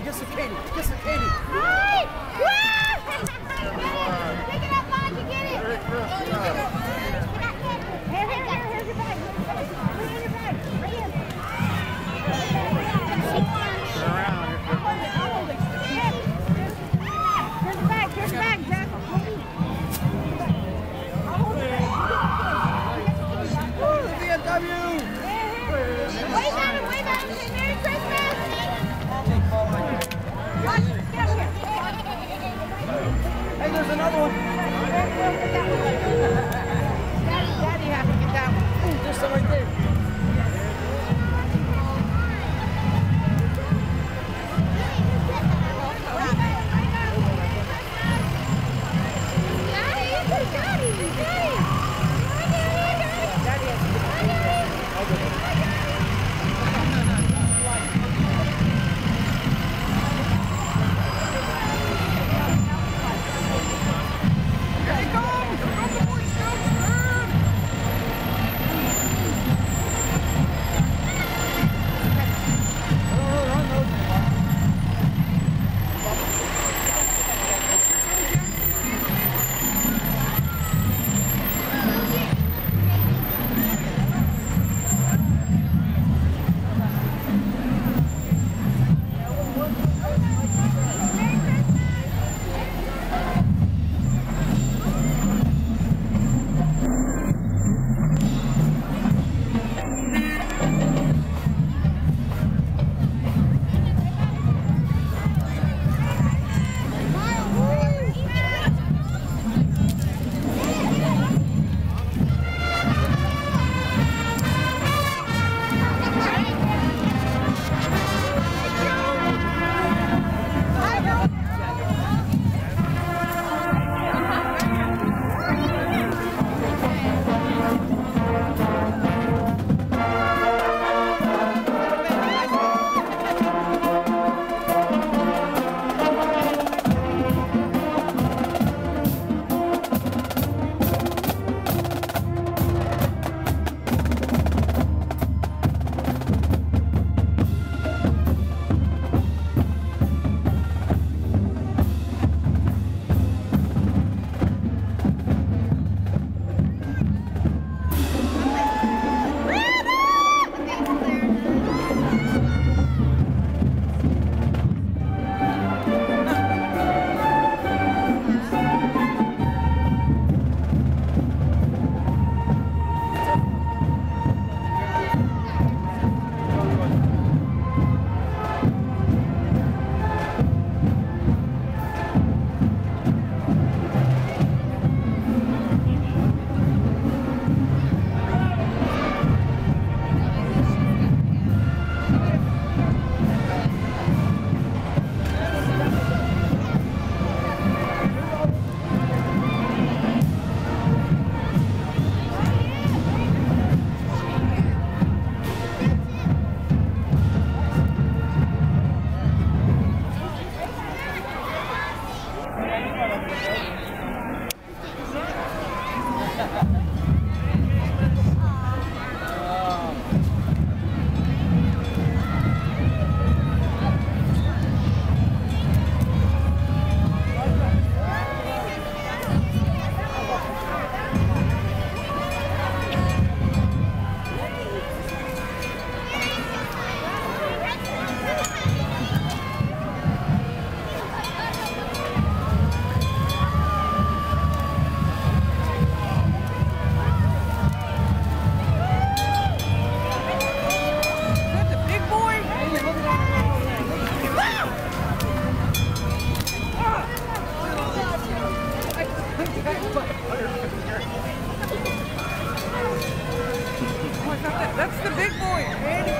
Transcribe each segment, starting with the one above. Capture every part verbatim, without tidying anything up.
get some candy. Get some candy. Hey! Pick it up, Mom. You get it. Here, here, here. Here's your bag. Put it in your bag. Right in. Turn around. I'll hold it. Here's the bag. Here's the bag, Jack. I'll hold it. B M W. Wave at him. Wave at him. Say Merry Christmas. Hey, there's another one. Daddy, Daddy has to get that one. Ooh, there's some right there. That's the big boy, Randy.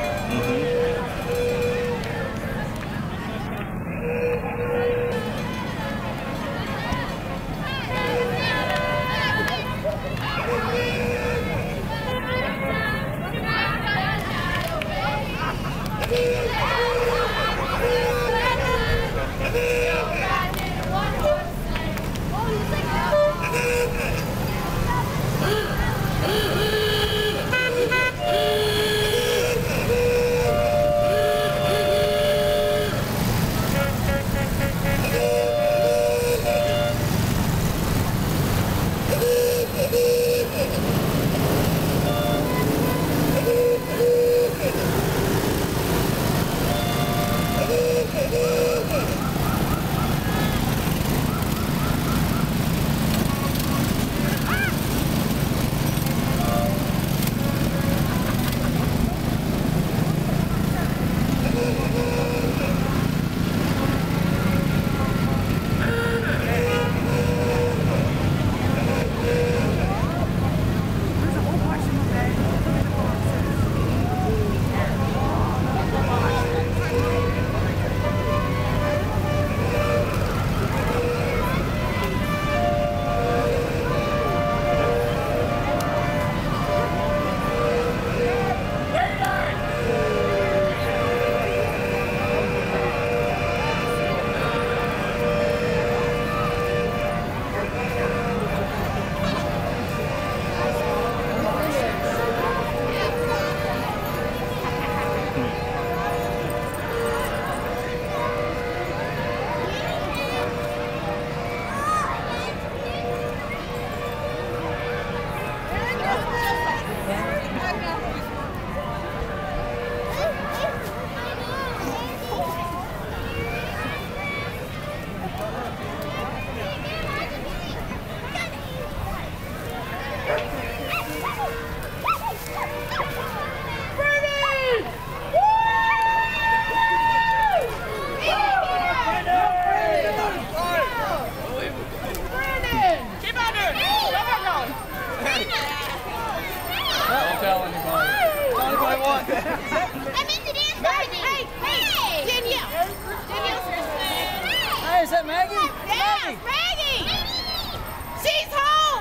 I'm in the dance company. Hey, hey, Danielle. Danielle's here. Hey, is that Maggie? Yes, Maggie. Maggie. She's home.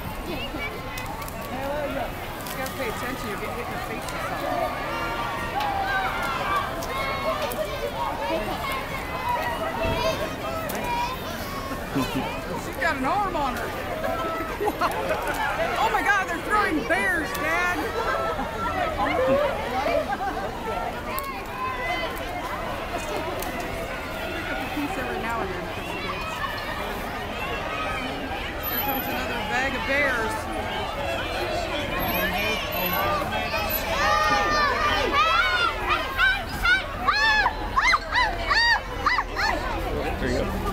You gotta pay attention. You're getting hit in the face or something. She's got an arm on her. Oh my God, they're throwing bears, Dad. Pick up a piece every now and then for the kids. Here comes another bag of bears. There you go.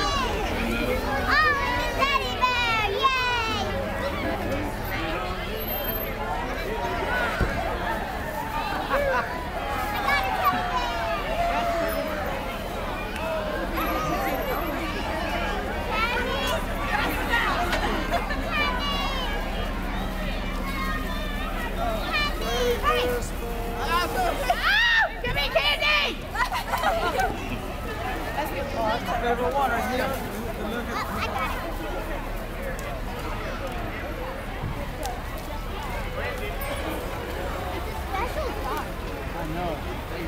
Favorite one right here. Oh, I got it. It's a special dog. I know.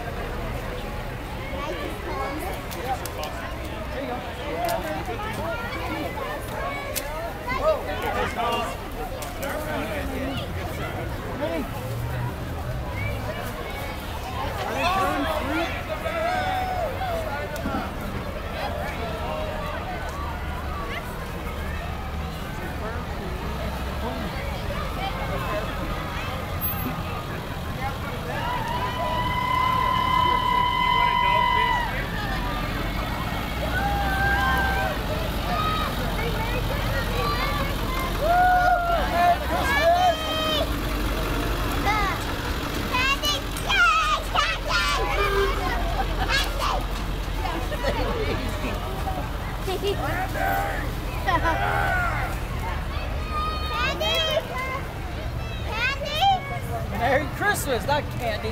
Merry Christmas, not candy.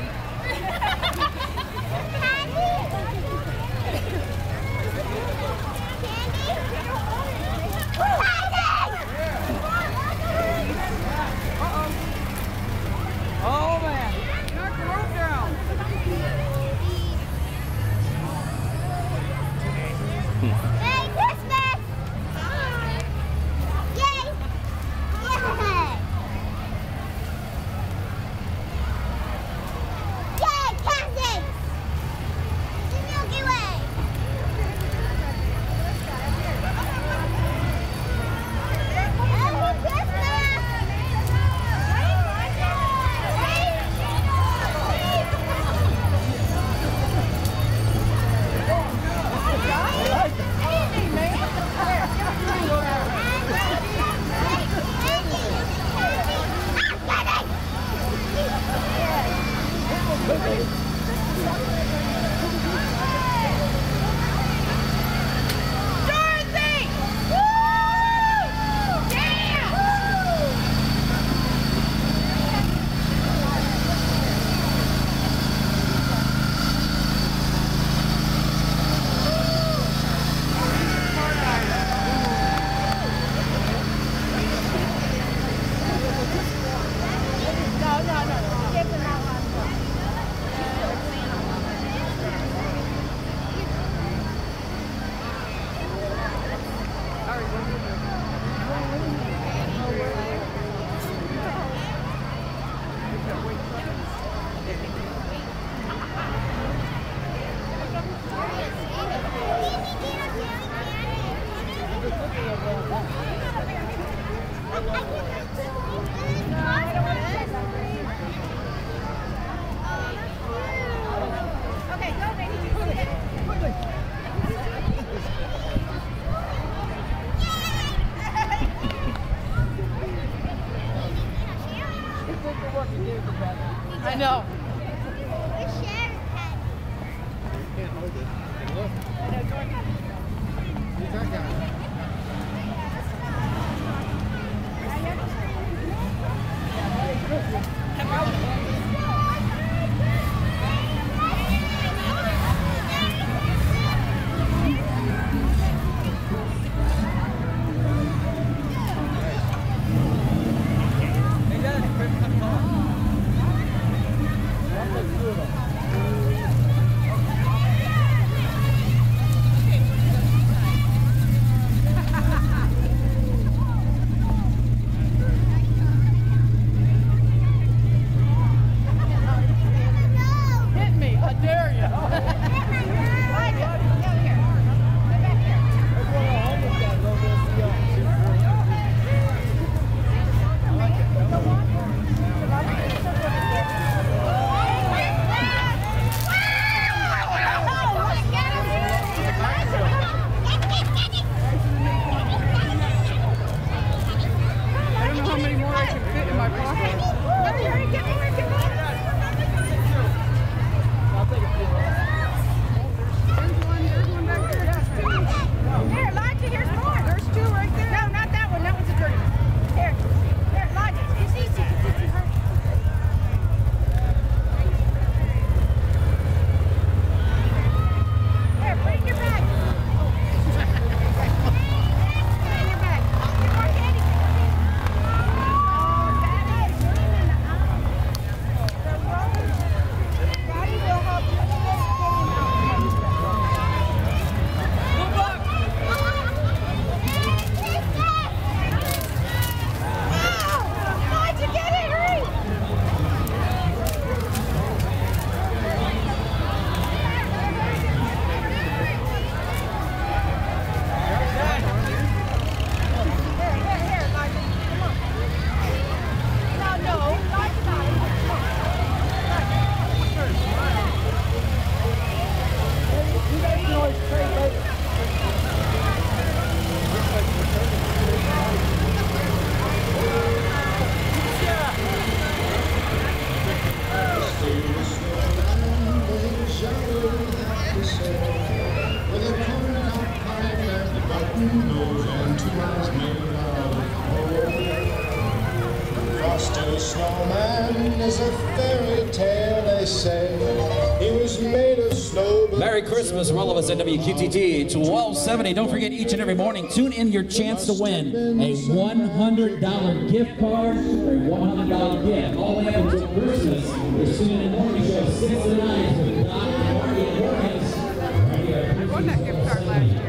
Oh man. Knock the rope down. Merry Christmas! Yay! Yay! Yay, Cassie! The Milky Way! Merry Dorothy! Woo! Yeah! No, no, no. Give them that one. Okay, go, baby. I know. was made of coal. Frosty Snowman is a fairy tale, they say. He was made of snow. Merry Christmas from all of us at W Q T T twelve seventy. Don't forget, each and every morning, tune in your chance to win a one hundred dollar gift card or a one hundred dollar gift. All the way up until Christmas is tune in the morning show six to nine with Doc and Marty and Mornings. I won that gift card last year.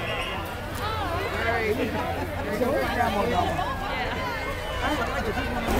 I don't like to keep one of